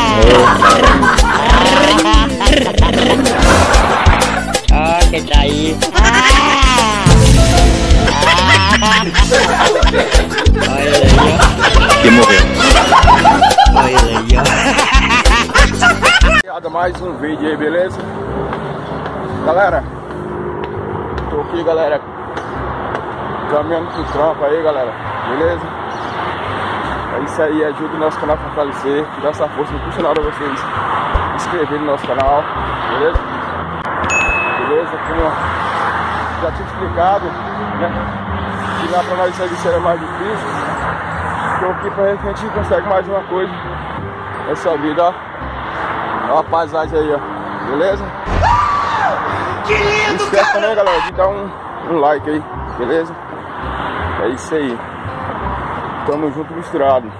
Ah, que tá aí. Olha aí, ó. Que morreu. Olha aí, ó. Mais um vídeo aí, beleza? Galera, tô aqui, galera, caminhando pro trampo aí, galera, beleza? É isso aí, ajuda o nosso canal a fortalecer, dá essa força, não custa nada vocês se inscreverem no nosso canal, beleza? Beleza? Como já tinha explicado, né? Que lá pra nós isso era mais difícil. Tô aqui pra ver que a gente consegue mais uma coisa nessa vida, ó. Olha a paisagem aí, ó, beleza? Que lindo, não esquece também, galera, de dar um like aí, beleza? É isso aí. Tamo junto, misturado.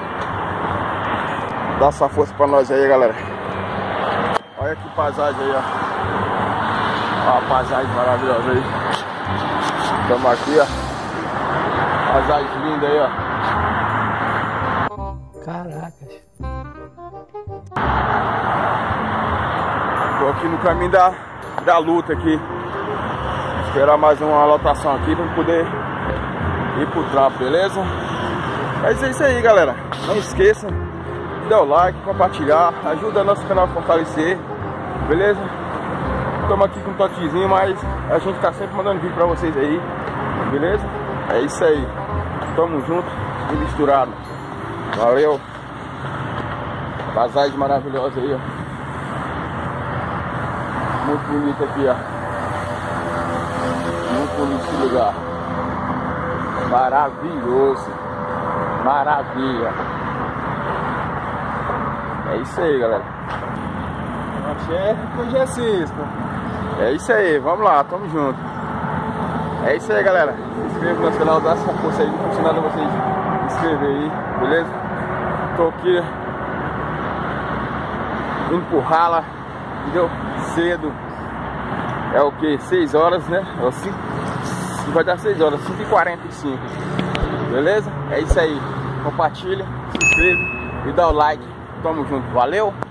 Dá essa força pra nós aí, galera. Olha que paisagem aí, ó. Olha a paisagem maravilhosa aí. Tamo aqui, ó. Paisagem linda aí, ó. Caracas. Tô aqui no caminho da luta aqui. Esperar mais uma lotação aqui pra poder ir pro trampo, beleza? Mas é isso aí, galera. Não esqueça de dar o like, compartilhar, ajuda nosso canal a fortalecer, beleza? Estamos aqui com um toquezinho, mas a gente tá sempre mandando vídeo pra vocês aí, beleza? É isso aí. Tamo junto e misturado. Valeu. Paisagem maravilhosa aí, ó. Muito bonito aqui, ó. Muito bonito esse lugar. Maravilhoso. Maravilha. É isso aí, galera. É isso aí, vamos lá, tamo junto. É isso aí, galera. Se inscreva no nosso canal, dá essa força aí. Não custa nada vocês se inscrever aí, beleza? Tô aqui indo pro rala, entendeu? Cedo. É o que? 6 horas, né? Vai dar 6 horas, 5h45. Beleza? É isso aí. Compartilha, se inscreve e dá o like. Tamo junto. Valeu!